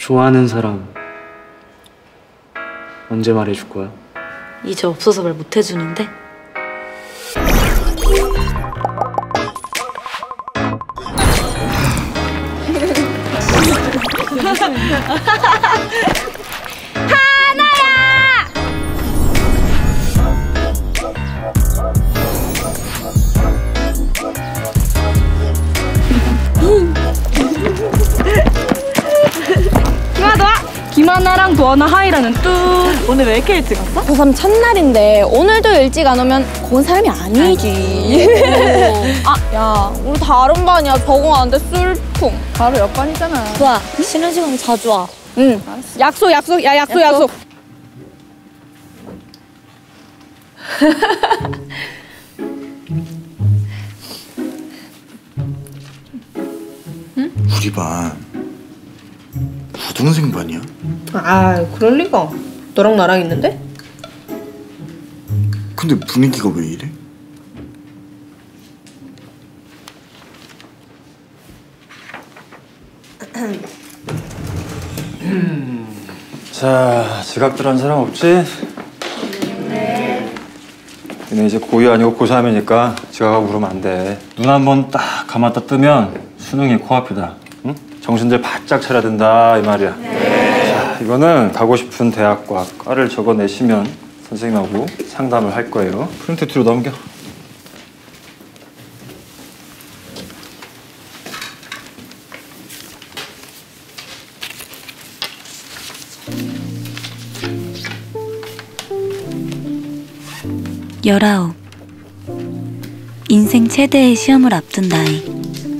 좋아하는 사람 언제 말해줄 거야? 이제 없어서 말 못 해주는데? 김하나랑 도하나 하이라는 뚝. 오늘 왜 이렇게 일찍 왔어? 고3 첫날인데 오늘도 일찍 안 오면 고운 사람이 아니지. 아, 야, 우리 다른 반이야. 적응 안 돼, 슬픔. 바로 옆반이잖아. 좋아, 쉬는 시간에 자주 와. 응. 알았어. 약속. 야, 약속. 우리 반 부동생 반이야? 아, 그럴 리가. 너랑 나랑 있는데? 근데 분위기가 왜 이래? 자, 지각 들어간 사람 없지? 네. 근데 이제 고2 아니고 고3이니까 지각하고 그러면 안 돼. 눈 한 번 딱 감았다 뜨면 수능이 코앞이다. 응? 정신들 바짝 차려야 된다 이 말이야. 네. 자, 이거는 가고 싶은 대학과 과를 적어내시면 선생님하고 상담을 할 거예요. 프린트 뒤로 넘겨. 열아홉. 인생 최대의 시험을 앞둔 나이.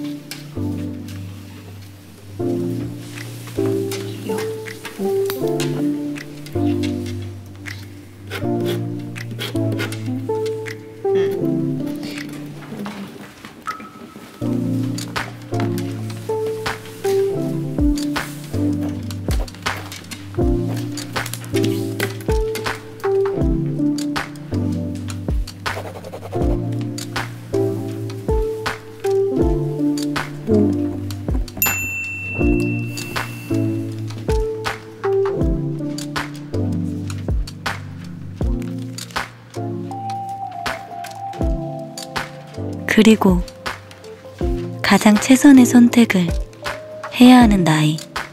그리고 가장 최선의 선택을 해야 하는 나이.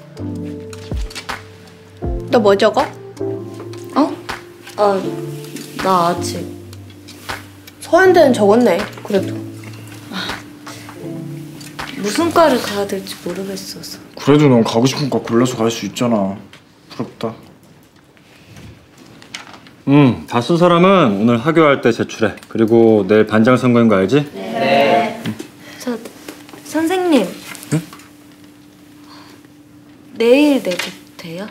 너 뭐 적어? 어? 나 아직. 서현대는 적었네, 그래도. 무슨 과를 가야 될지 모르겠어서. 그래도 넌 가고 싶은 거 골라서 갈 수 있잖아. 부럽다. 다 쓴 사람은 오늘 하교할 때 제출해. 그리고 내일 반장 선거인 거 알지? 네. 저 선생님. 응? 내일 내도 돼요?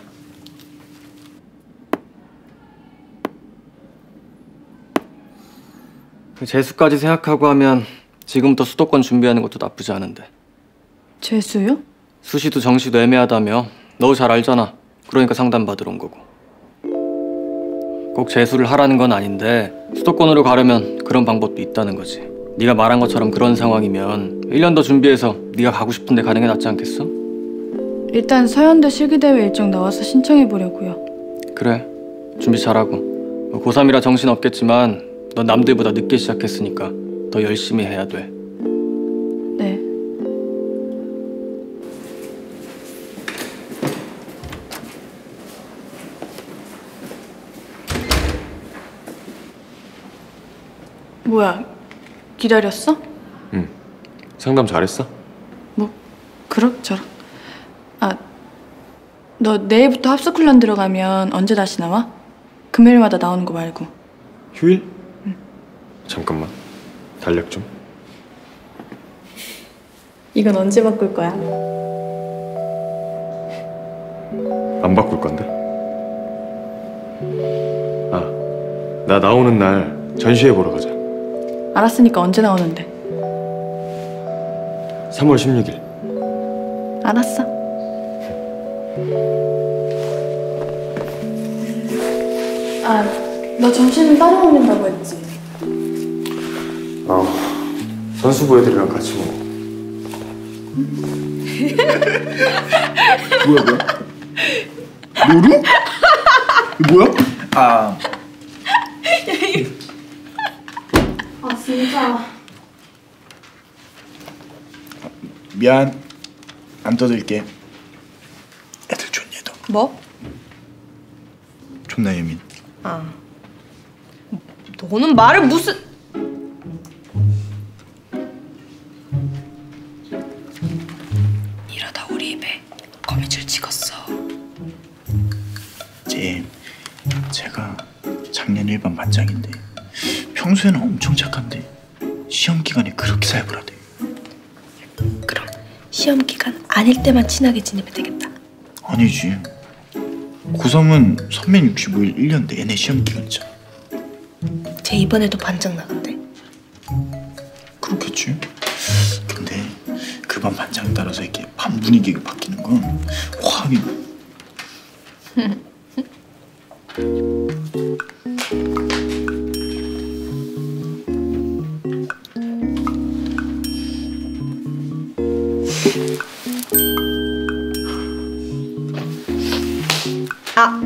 재수까지 생각하고 하면 지금부터 수도권 준비하는 것도 나쁘지 않은데. 재수요? 수시도 정시도 애매하다며. 너 잘 알잖아. 그러니까 상담 받으러 온 거고. 꼭 재수를 하라는 건 아닌데 수도권으로 가려면 그런 방법도 있다는 거지. 네가 말한 것처럼 그런 상황이면 1년 더 준비해서 네가 가고 싶은 데 가는 게 낫지 않겠어? 일단 서현대 실기대회 일정 나와서 신청해보려고요. 그래. 준비 잘하고. 고3이라 정신 없겠지만 넌 남들보다 늦게 시작했으니까 더 열심히 해야 돼. 네. 뭐야, 기다렸어? 응. 상담 잘했어? 뭐, 그럭저럭. 아, 너 내일부터 합숙훈련 들어가면 언제 다시 나와? 금요일마다 나오는 거 말고. 휴일? 응. 잠깐만. 달력 좀. 이건 언제 바꿀 거야? 안 바꿀 건데? 아, 나 나오는 날 전시회 보러 가자. 알았으니까 언제 나오는데? 3월 16일. 알았어. 아, 너 점심은 따로 먹는다고 했지? 선수부 애들이랑 같이 먹어. 뭐야? 노루? 뭐야? 아 진짜. 미안. 안 떠들게. 애들 좋니 너? 뭐? 존나 예민. 아. 너는 말을 무슨... 이러다 우리 입에 거미줄 찍었어. 제가 작년 1반 반장인데 평소에는 엄청 착한데 시험 기간에 그렇게 살벌하대. 그럼 시험 기간 아닐 때만 친하게 지내면 되겠다. 아니지. 고3은 365일 1년 내내 시험 기간이잖아. 쟤 이번에도 반장 나간대. 그렇겠지. 근데 그 반 반장 따라서 이렇게 반 분위기가 바뀌는 건 화학이. 아.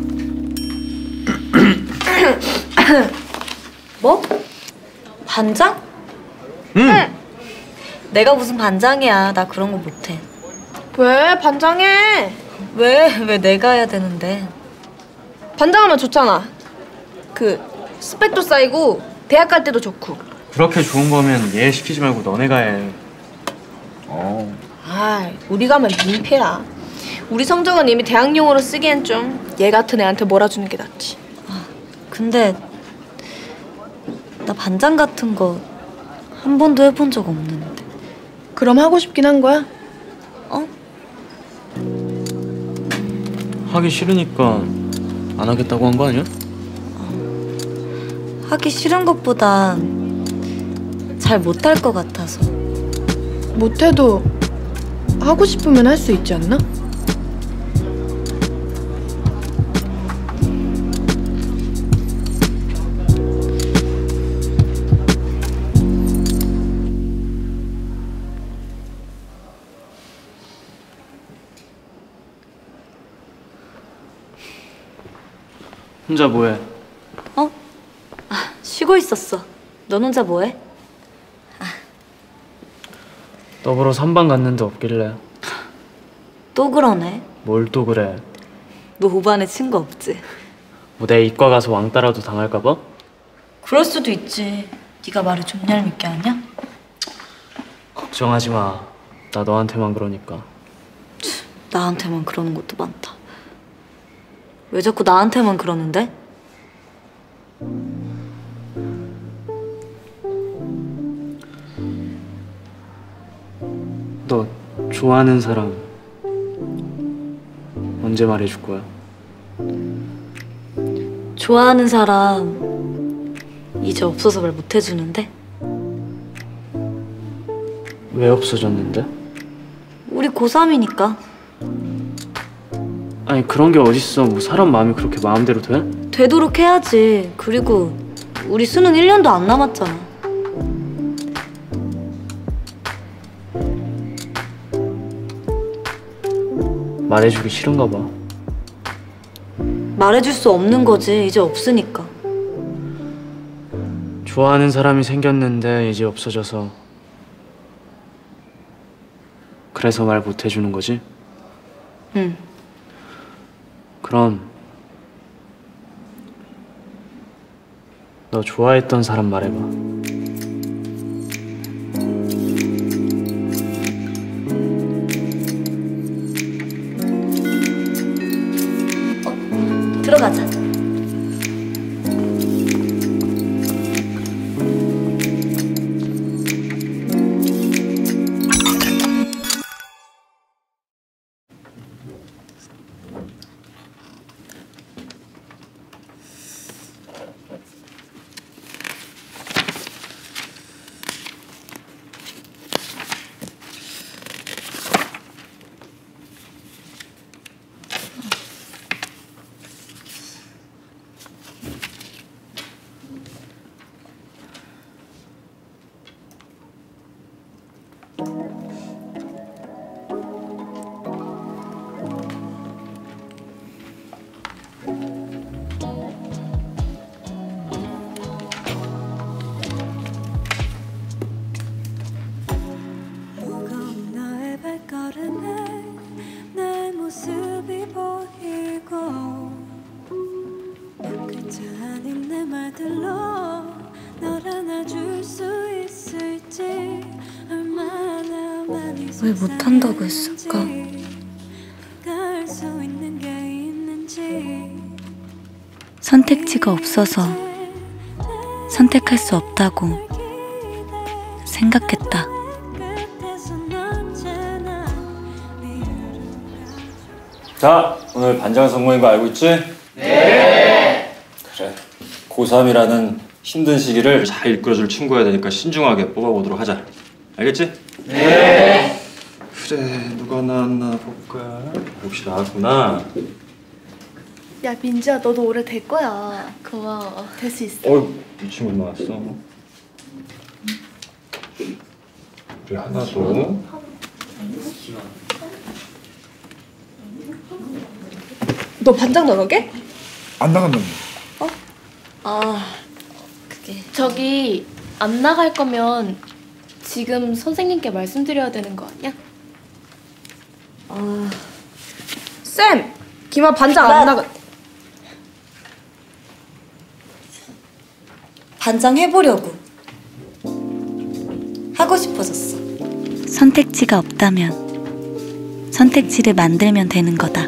뭐? 반장? 응. 내가 무슨 반장이야. 나 그런 거 못해. 왜? 반장해. 왜 내가 해야 되는데? 반장하면 좋잖아. 그 스펙도 쌓이고 대학 갈 때도 좋고. 그렇게 좋은 거면 얘 시키지 말고 너네가 해. 아, 우리 가면 민폐야. 우리 성적은 이미 대학용으로 쓰기엔 좀 얘 같은 애한테 몰아주는 게 낫지. 근데 나 반장 같은 거 한 번도 해본 적 없는데. 그럼 하고 싶긴 한 거야? 어? 하기 싫으니까 안 하겠다고 한 거 아니야? 하기 싫은 것보다 잘 못할 것 같아서. 못해도 하고 싶으면 할 수 있지 않나? 혼자 뭐해? 어? 쉬고 있었어. 넌 혼자 뭐해? 너 보러 3반 갔는데 없길래. 또 그러네. 뭘 또 그래? 너 5반에 친구 없지? 뭐 내 이과 가서 왕따라도 당할까 봐? 그럴 수도 있지. 네가 말을 좀 얄밉게 하냐? 걱정하지 마. 나 너한테만 그러니까. 나한테만 그러는 것도 많다. 왜 자꾸 나한테만 그러는데? 너 좋아하는 사람 언제 말해줄 거야? 좋아하는 사람 이제 없어서 말 못 해주는데? 왜 없어졌는데? 우리 고3이니까. 아니 그런 게 어딨어. 뭐 사람 마음이 그렇게 마음대로 돼? 되도록 해야지. 그리고 우리 수능 1년도 안 남았잖아. 말해주기 싫은가 봐. 말해줄 수 없는 거지. 이제 없으니까. 좋아하는 사람이 생겼는데 이제 없어져서 그래서 말 못 해주는 거지? 응. 그럼 너 좋아했던 사람 말해봐. 들어가자. 왜 못한다고 했을까? 선택지가 없어서 선택할 수 없다고 생각했다. 자, 오늘 반장 선거인 거 알고 있지? 네. 그래. 고3이라는 힘든 시기를 잘 이끌어줄 친구여야 되니까 신중하게 뽑아보도록 하자. 알겠지? 네. 그래, 누가 나왔나 볼까? 역시 나왔구나. 야 민지야 너도 올해 될 거야. 고마워. 될 수 있어. 이 친구 나왔어. 그래, 하나 더. 너 반장 나가게? 안 나간다며. 그게 저기 안 나갈 거면 지금 선생님께 말씀드려야 되는 거 아니야? 쌤! 기마 반장 안 나가. 반장 해보려고. 하고 싶어졌어. 선택지가 없다면 선택지를 만들면 되는 거다.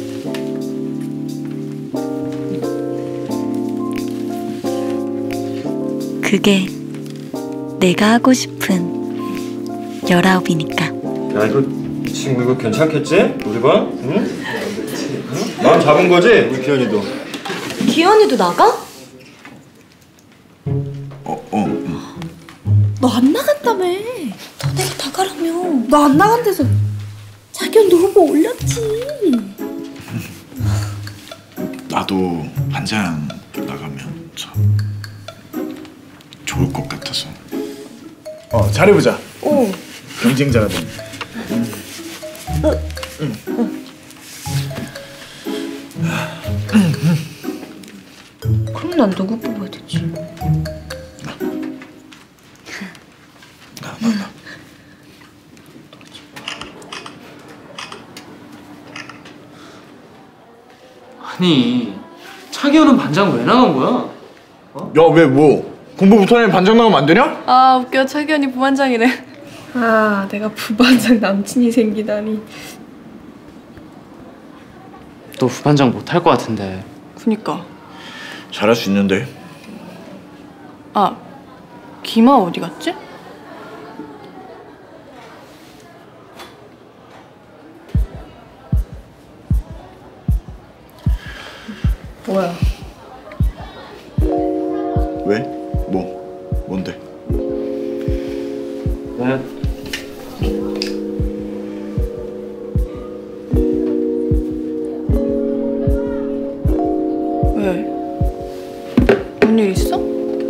그게 내가 하고 싶은 19이니까. 야, 이 친구 이거 괜찮겠지? 우리 반? 응? 마음 잡은 거지? 우리 기현이도. 기현이도 나가? 너 안 나간다며. 너네가 다 가라며. 너 안 나간대서 자기언도 후보 올렸지. 나도 반장 나가면 참 좋을 것 같아서. 잘해보자. 경쟁자가 된. 그럼 난 누구 뽑아야 되지? 나. 아니, 차기현은 반장 왜 나간 거야? 야, 왜 뭐? 공부 못하면 반장 나가면 안 되냐? 아 웃겨. 차기현이 부반장이래. 아 내가 부반장 남친이 생기다니. 너 부반장 못할 것 같은데. 그니까. 잘할 수 있는데. 아 기마 어디 갔지? 뭐야? 왜? 뭔데? 네. 왜? 뭔 일 있어?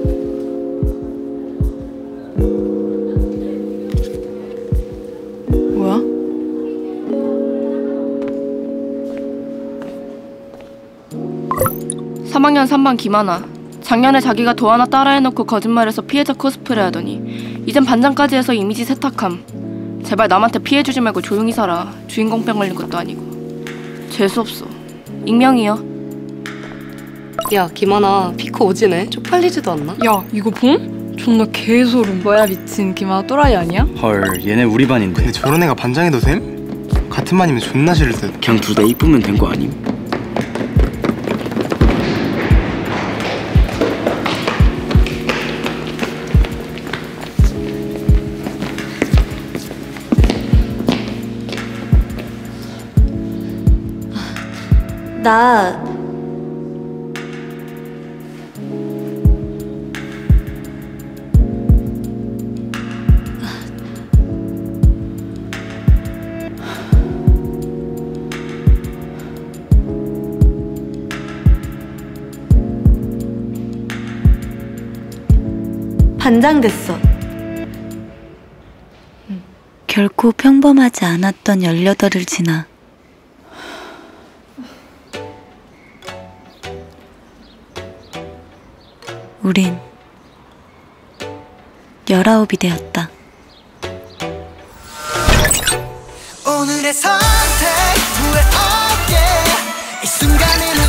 뭐야? (3학년 3반) 김하나. 작년에 자기가 도 하나 따라해놓고 거짓말해서 피해자 코스프레 하더니 이젠 반장까지 해서 이미지 세탁함. 제발 남한테 피해주지 말고 조용히 살아. 주인공병 걸린 것도 아니고. 재수없어. 익명이요. 야 김하나 피크 오지네. 쪽팔리지도 않나? 야 이거 봄? 존나 개소름. 뭐야 미친 기마 또라이 아니야? 헐 얘네 우리 반인데. 근데 저런 애가 반장해도 됨? 같은 반이면 존나 싫을 듯. 그냥 둘 다 이쁘면 된 거 아님? 나 반장 됐어. 결코 평범하지 않았던 18을 지나 우린 19이 되었다. 오늘의 선택 후회 없게 이 순간에는